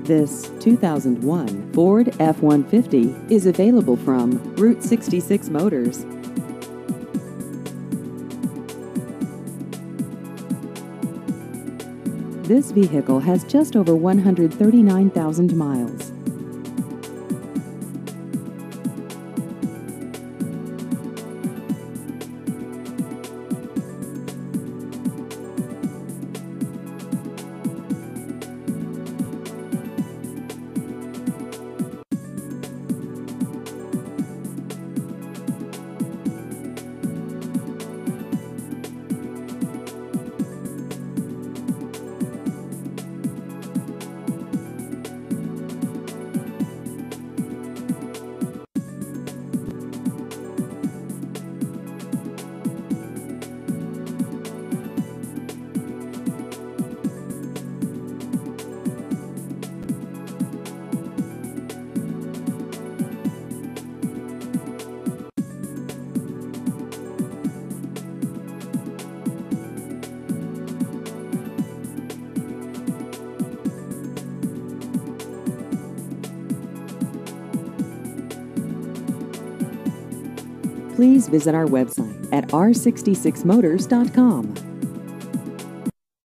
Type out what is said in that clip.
This 2001 Ford F-150 is available from Route 66 Motors. This vehicle has just over 139,000 miles. Please visit our website at r66motors.com.